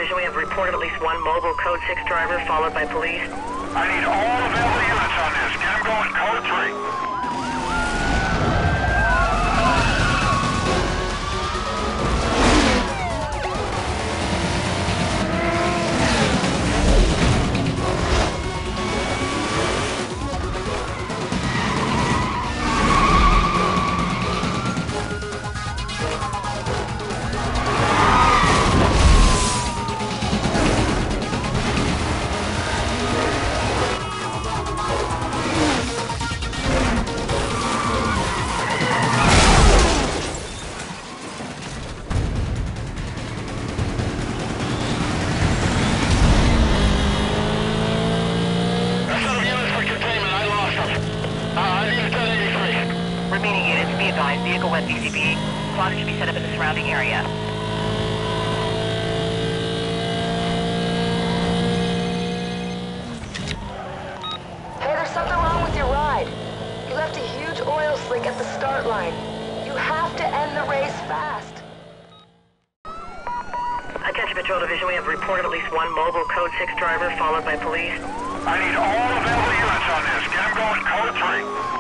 Division, we have reported at least one mobile Code 6 driver followed by police. I need all available units on this. Get them going, Code 3. Remaining units, be advised, vehicle wet BCB. Squad should be set up in the surrounding area. Hey, there's something wrong with your ride. You left a huge oil slick at the start line. You have to end the race fast. Attention Patrol Division, we have reported at least one mobile Code 6 driver followed by police. I need all available units on this. Get them going, Code 3.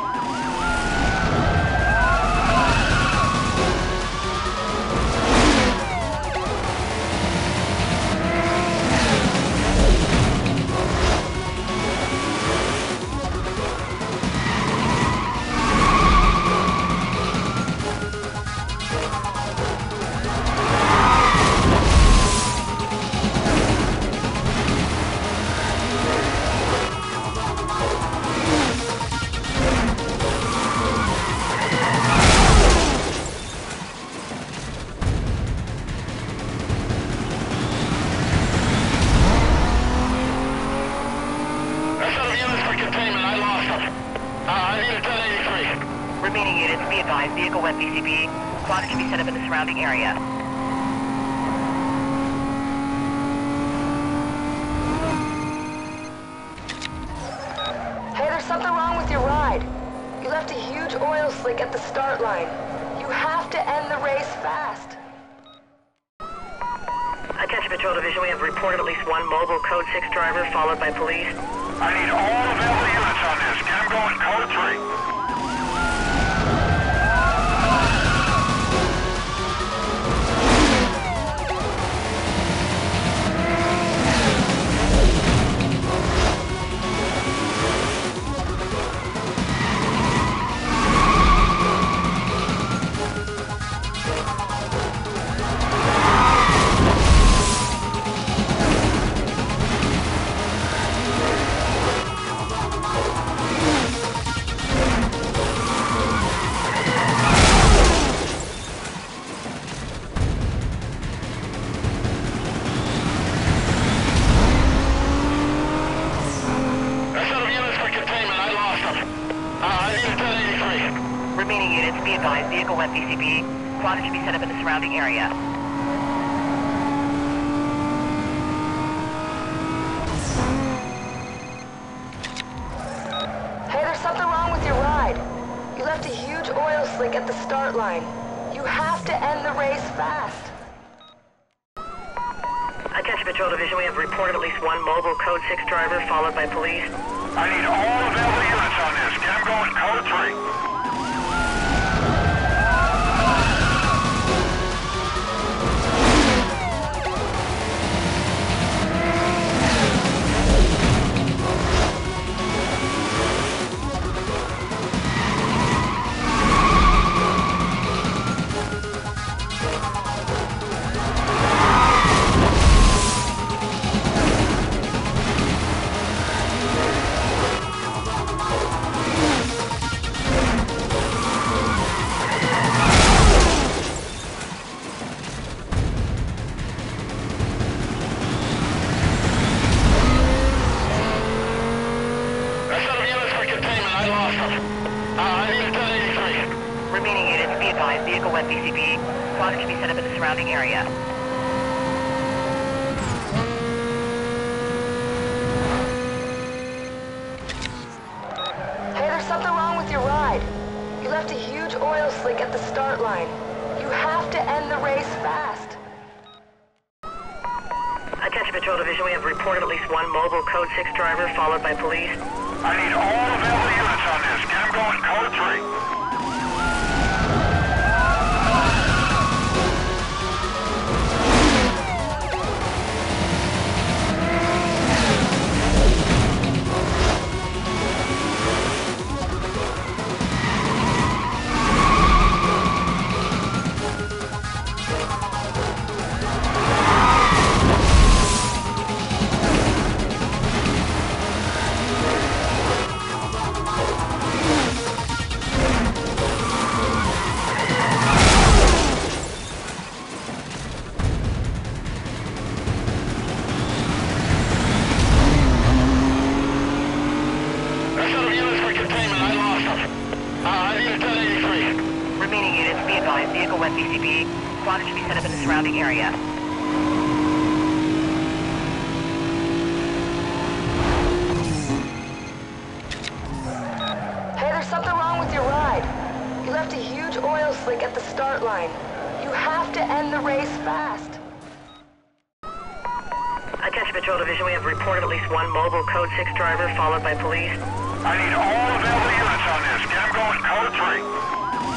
Remaining units, be advised, vehicle wet BCB. Squad should be set up in the surrounding area. Hey, there's something wrong with your ride. You left a huge oil slick at the start line. You have to end the race fast. Attention Patrol Division, we have reported at least one mobile Code 6 driver followed by police. I need all available units on this. Get them going, Code 3. Remaining units, be advised, vehicle wet BCB. Squad should be set up in the surrounding area. Hey, there's something wrong with your ride. You left a huge oil slick at the start line. You have to end the race fast. Attention Patrol Division, we have reported at least one mobile Code 6 driver followed by police. I need all available units on this. Get them going, Code 3. Remaining units, be advised, vehicle wet BCB. Squad should be set up in the surrounding area. Hey, there's something wrong with your ride. You left a huge oil slick at the start line. You have to end the race fast. Attention Patrol Division, we have reported at least one mobile Code 6 driver followed by police. I need all available units on this. Get them going code 3. Remaining units, be advised, vehicle went BCB. Squad should be set up in the surrounding area. Hey, there's something wrong with your ride. You left a huge oil slick at the start line. You have to end the race fast. Attention Patrol Division, we have reported at least one mobile Code 6 driver followed by police. I need all available units on this. Get them going code 3.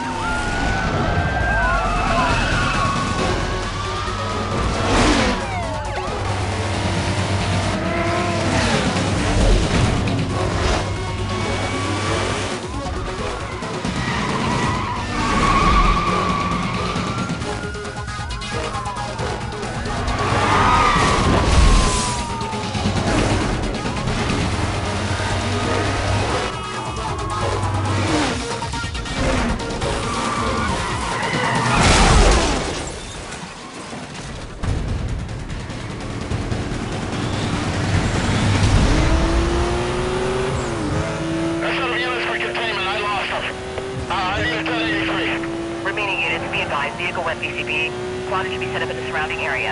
Remaining units, be advised, vehicle went BCB. Squad should be set up in the surrounding area.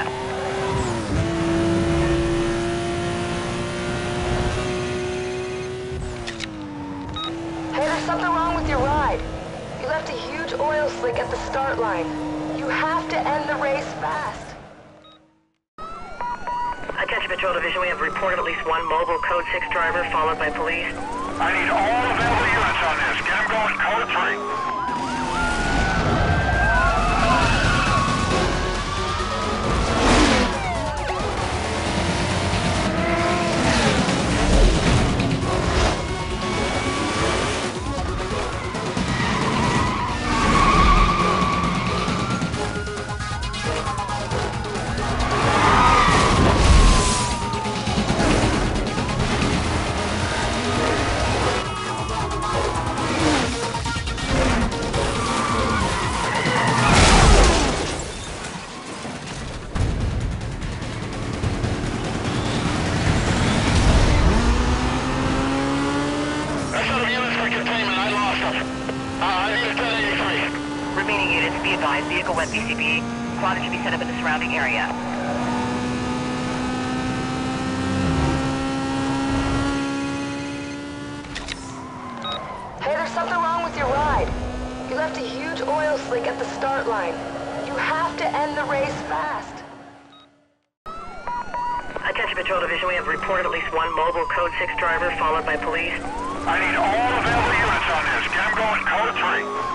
Hey, there's something wrong with your ride. You left a huge oil slick at the start line. You have to end the race fast. Attention Patrol Division, we have reported at least one mobile Code 6 driver followed by police. I need all available units on this. Get them going code 3. Remaining units, be advised, vehicle went BCB. Squad should be set up in the surrounding area. Hey, there's something wrong with your ride. You left a huge oil slick at the start line. You have to end the race fast. Attention Patrol Division, we have reported at least one mobile Code 6 driver followed by police. I need all available units on this. Get them going code 3.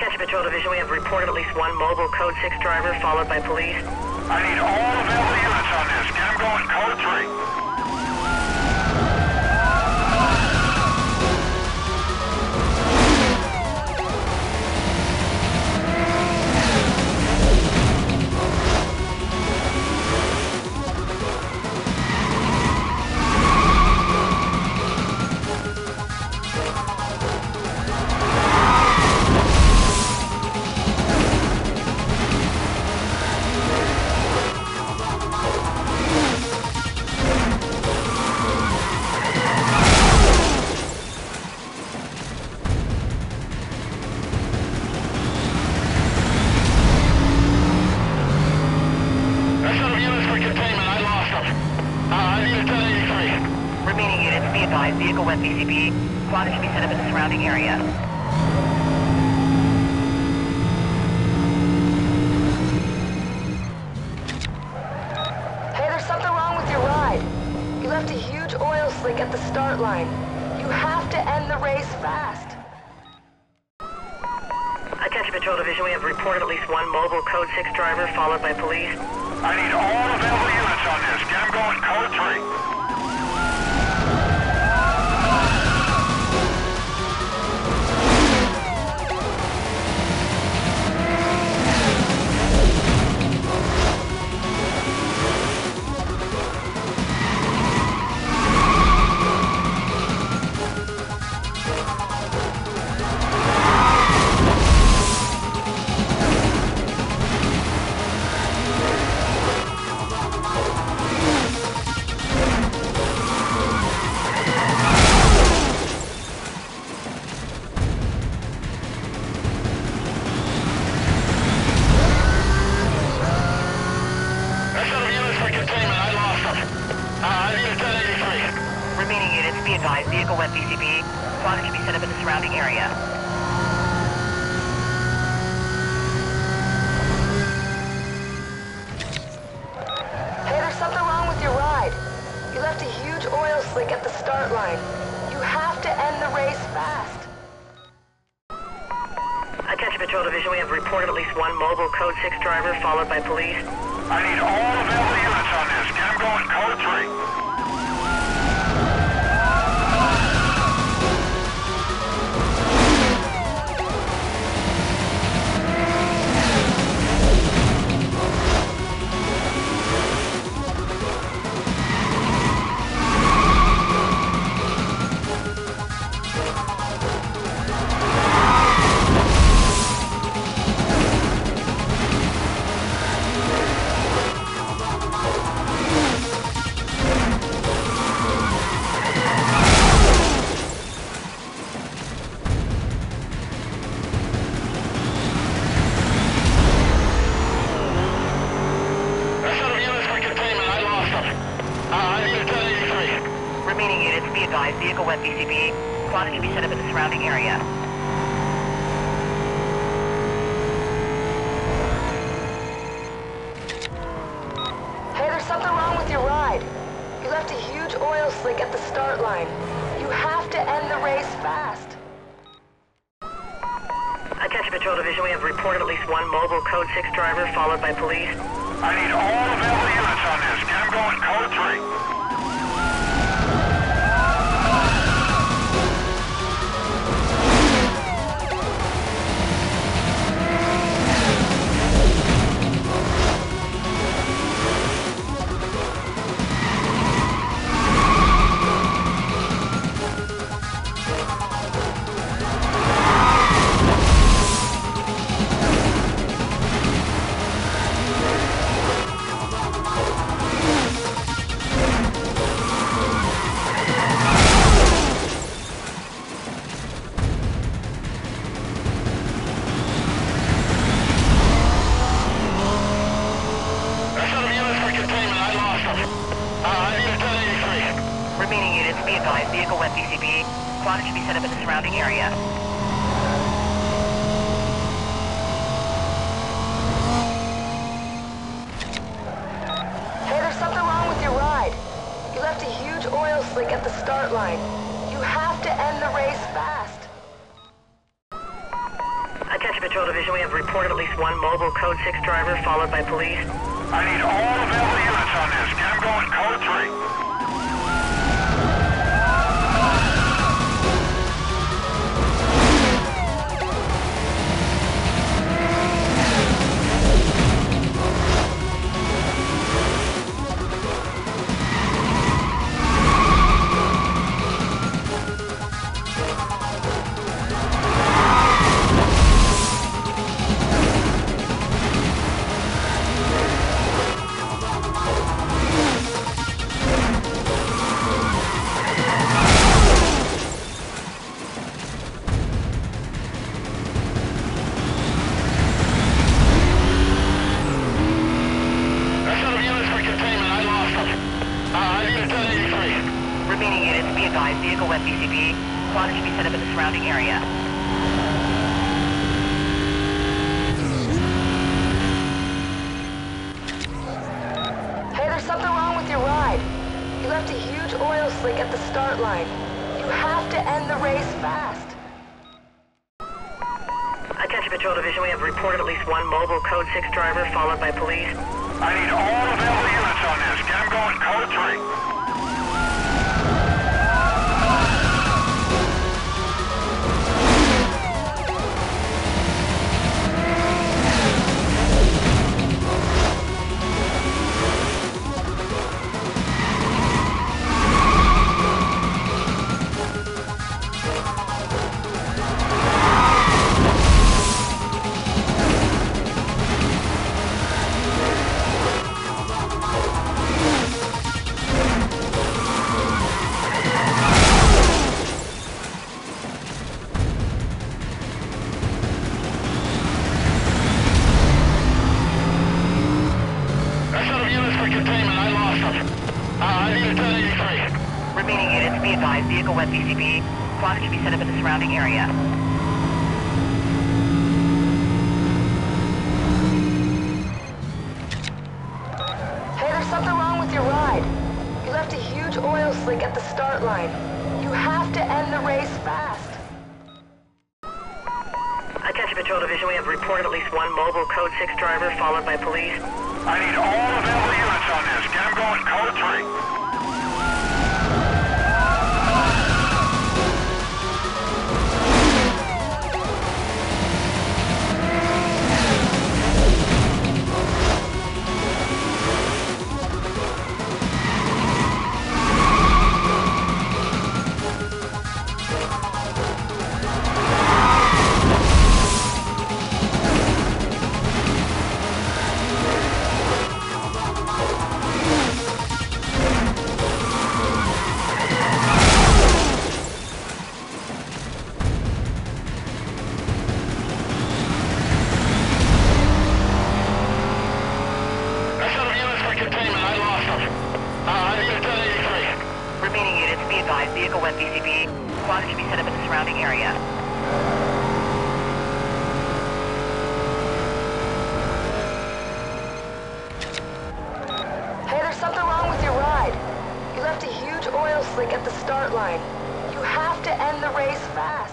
Attention Patrol Division, we have reported at least one mobile Code 6 driver followed by police. I need all available units on this. Get them going code 3. Remaining units, be advised, vehicle went BCB. Squad should be set up in the surrounding area. Hey, there's something wrong with your ride. You left a huge oil slick at the start line. You have to end the race fast. Attention Patrol Division, we have reported at least one mobile Code 6 driver followed by police. I need all available units on this. Get them going code 3. Remaining units, be advised, vehicle went BCB. Squad should be set up in the surrounding area. Hey, there's something wrong with your ride. You left a huge oil slick at the start line. You have to end the race fast. Attention Patrol Division, we have reported at least one mobile Code 6 driver followed by police. I need all available units on this. Get them going code 3. Remaining units, be advised, vehicle went BCB. Squad should be set up in the surrounding area. Hey, there's something wrong with your ride. You left a huge oil slick at the start line. You have to end the race fast. Attention Patrol Division, we have reported at least one mobile Code 6 driver followed by police. I need all available units on this. Get them going code 3. Remaining units, be advised, vehicle went BCB. Squad should be set up in the surrounding area. Hey, there's something wrong with your ride. You left a huge oil slick at the start line. You have to end the race fast. Attention Attention Patrol Division, we have reported at least one mobile Code 6 driver followed by police. I need all available units on this. Get them going, Code 3. Remaining units, be advised, vehicle west BCB. Squad should be set up in the surrounding area. Hey, there's something wrong with your ride. You left a huge oil slick at the start line. You have to end the race fast. Attention Patrol Division, we have reported at least one mobile Code 6 driver followed by police. I need all available units on this. Get them going, Code 3. Remaining units, be advised, vehicle west BCB. Squad should be set up in the surrounding area. Hey, there's something wrong with your ride. You left a huge oil slick at the start line. You have to end the race fast. Attention Patrol Division, we have reported at least one mobile Code 6 driver followed by police. I need all available units on this. Get them going, Code 3. Remaining units, be advised, vehicle west BCB. Squad should be set up in the surrounding area. Hey, there's something wrong with your ride. You left a huge oil slick at the start line. You have to end the race fast.